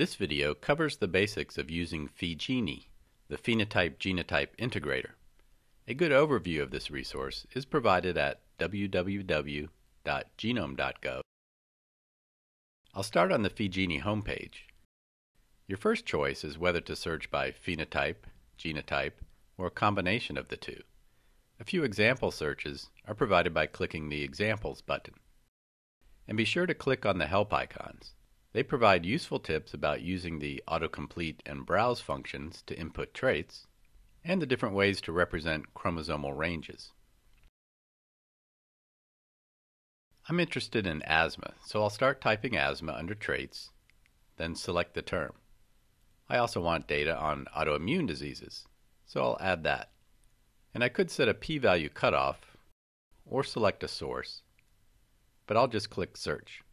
This video covers the basics of using PheGenI, the Phenotype-Genotype Integrator. A good overview of this resource is provided at www.genome.gov. I'll start on the PheGenI homepage. Your first choice is whether to search by phenotype, genotype, or a combination of the two. A few example searches are provided by clicking the Examples button. And be sure to click on the help icons. They provide useful tips about using the autocomplete and browse functions to input traits, and the different ways to represent chromosomal ranges. I'm interested in asthma, so I'll start typing asthma under traits, then select the term. I also want data on autoimmune diseases, so I'll add that. And I could set a p-value cutoff or select a source, but I'll just click Search.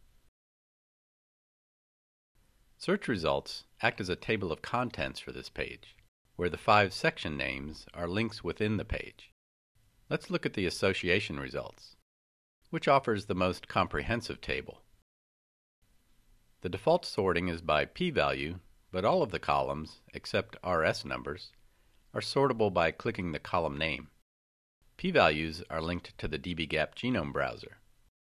Search results act as a table of contents for this page, where the 5 section names are links within the page. Let's look at the association results, which offers the most comprehensive table. The default sorting is by p-value, but all of the columns, except RS numbers, are sortable by clicking the column name. P-values are linked to the dbGaP genome browser.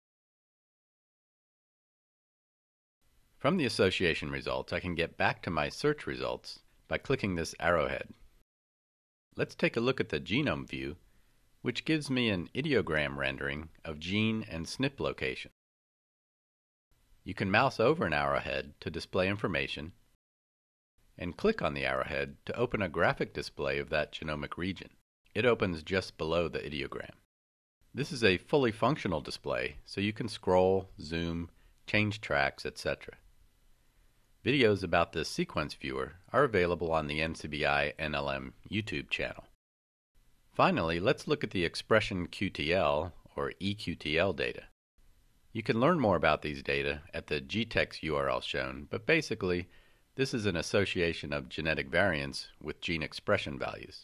From the association results, I can get back to my search results by clicking this arrowhead. Let's take a look at the Genome View, which gives me an ideogram rendering of gene and SNP location. You can mouse over an arrowhead to display information, and click on the arrowhead to open a graphic display of that genomic region. It opens just below the ideogram. This is a fully functional display, so you can scroll, zoom, change tracks, etc. Videos about this sequence viewer are available on the NCBI NLM YouTube channel. Finally, let's look at the expression QTL or eQTL data. You can learn more about these data at the GTEx URL shown, but basically, this is an association of genetic variants with gene expression values.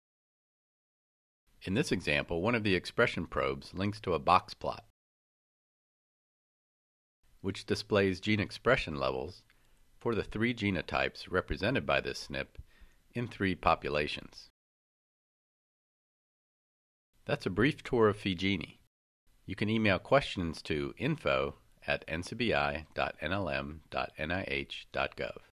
In this example, one of the expression probes links to a box plot, which displays gene expression levels for the 3 genotypes represented by this SNP in 3 populations. That's a brief tour of PheGenI. You can email questions to info@ncbi.nlm.nih.gov.